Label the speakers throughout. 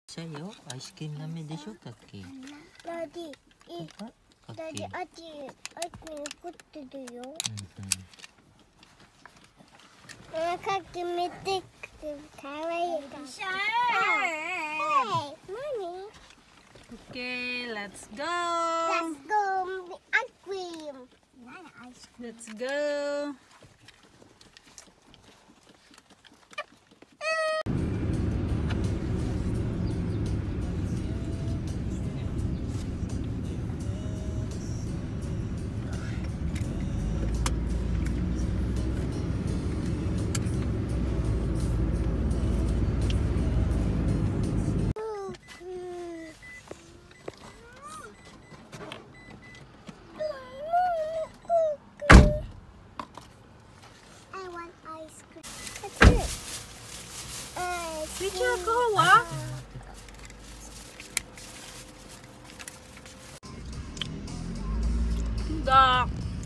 Speaker 1: ちゃいよ。アイスクリーム舐めでしょ、タッキー。
Speaker 2: ダディ、
Speaker 1: タッ
Speaker 2: ダディ、
Speaker 1: キー。
Speaker 2: アイスクリーム残ってるよ。かきめてかわいいから。
Speaker 3: Okay, let's go.
Speaker 2: Let's go ice cream.
Speaker 3: Let's go. Picture ako, ha? Enggak.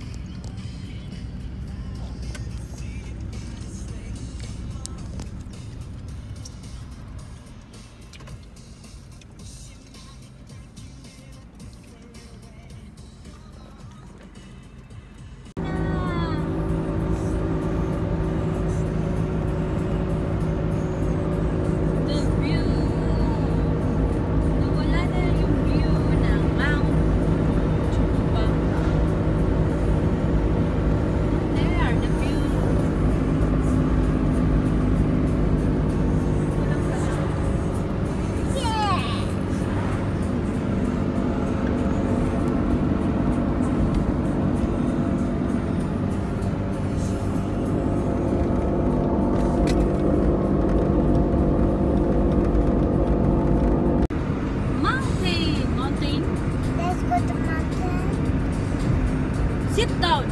Speaker 3: Sit down.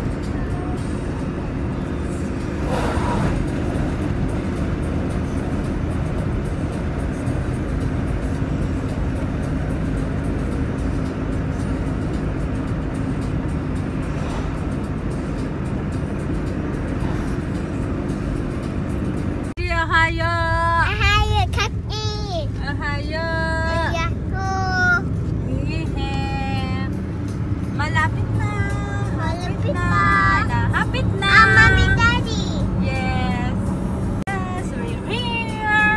Speaker 3: Ohio.
Speaker 2: Ohio, Kaki.
Speaker 3: Ohio.
Speaker 2: Yahoo.
Speaker 3: Yeah. Malapit na.
Speaker 2: Malapit na.
Speaker 3: Hapit na.
Speaker 2: Mommy, Daddy.
Speaker 3: Yes. Yes, we're here.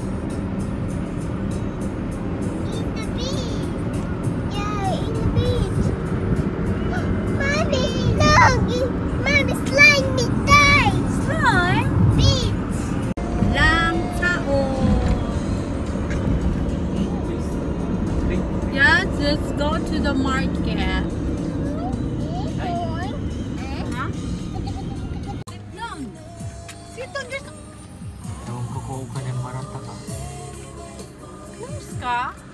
Speaker 2: In the beach. Yeah, in the beach. Mommy, look. Mommy, slime me die.
Speaker 3: Slime.
Speaker 2: Beach.
Speaker 3: Lang taon. Yeah, let's go to the market. Sit down. Sit down. Just
Speaker 1: Doon ko uka ng maranta ka.
Speaker 3: close ka.